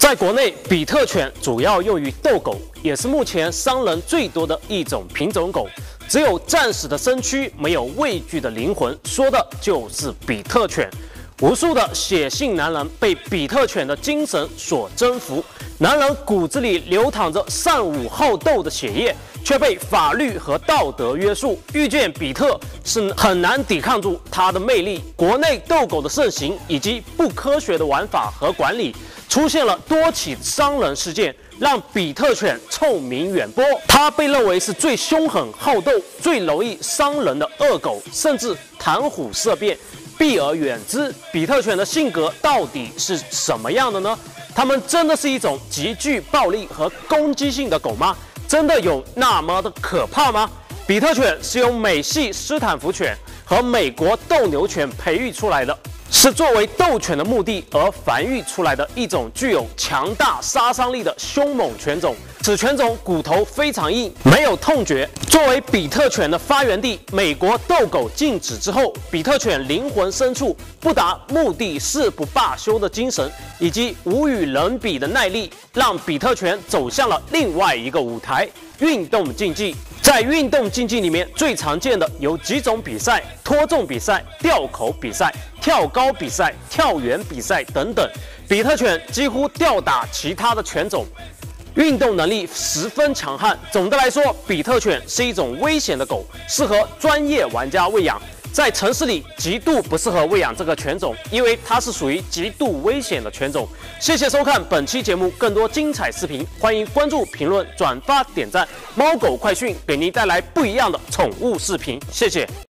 在国内，比特犬主要用于斗狗，也是目前伤人最多的一种品种狗。只有战士的身躯，没有畏惧的灵魂，说的就是比特犬。无数的血性男人被比特犬的精神所征服，男人骨子里流淌着善武好斗的血液，却被法律和道德约束。遇见比特是很难抵抗住它的魅力。国内斗狗的盛行以及不科学的玩法和管理，出现了多起伤人事件，让比特犬臭名远播。它被认为是最凶狠好斗、最容易伤人的恶狗，甚至谈虎色变。避而远之。比特犬的性格到底是什么样的呢？它们真的是一种极具暴力和攻击性的狗吗？真的有那么的可怕吗？比特犬是由美系斯坦福犬和美国斗牛犬培育出来的，是作为斗犬的目的而繁育出来的一种具有强大杀伤力的凶猛犬种。此犬种骨头非常硬，没有痛觉。作为比特犬的发源地，美国斗狗禁止之后，比特犬灵魂深处不达目的誓不罢休的精神，以及无与伦比的耐力，让比特犬走向了另外一个舞台——运动竞技。在运动竞技里面，最常见的有几种比赛：拖重比赛、吊口比赛、跳高比赛、跳远比赛等等。比特犬几乎吊打其他的犬种，运动能力十分强悍。总的来说，比特犬是一种危险的狗，适合专业玩家喂养。在城市里极度不适合喂养这个犬种，因为它是属于极度危险的犬种。谢谢收看本期节目，更多精彩视频，欢迎关注、评论、转发、点赞。猫狗快讯给您带来不一样的宠物视频，谢谢。